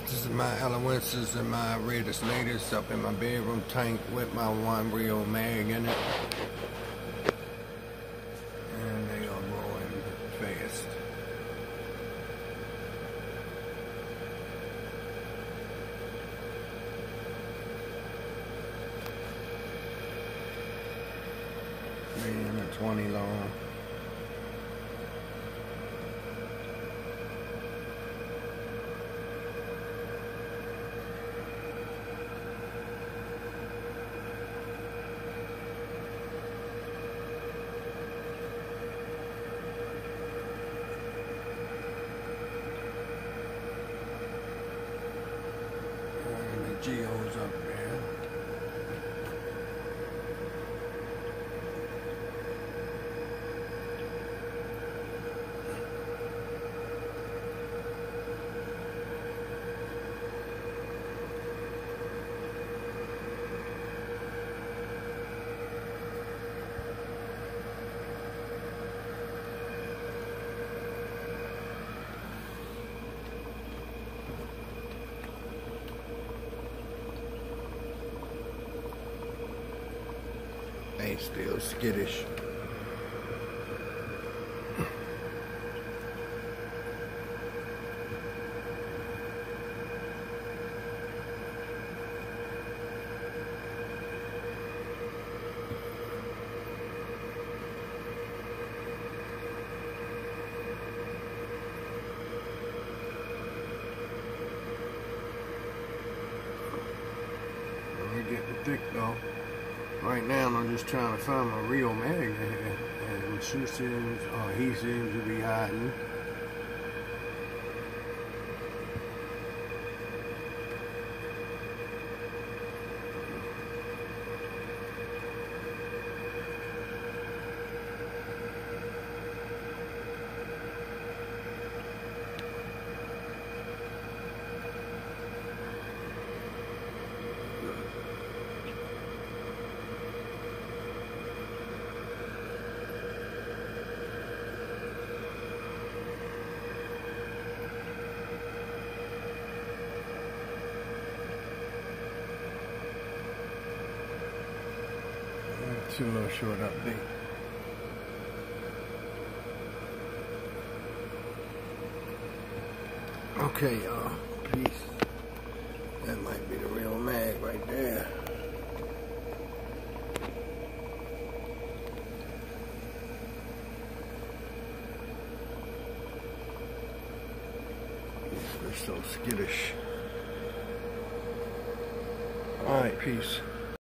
This is my Elowences and my Raiders latest up in my bedroom tank with my one real mag in it. And they are growing fast. Medium and 20 long. Geo's up there. Ain't still skittish. We're getting thick though. Right now, I'm just trying to find my real mag here, and he seems to be hiding. A little short update. Okay, y'all. Peace. That might be the real mag right there. They're so skittish. Alright, peace.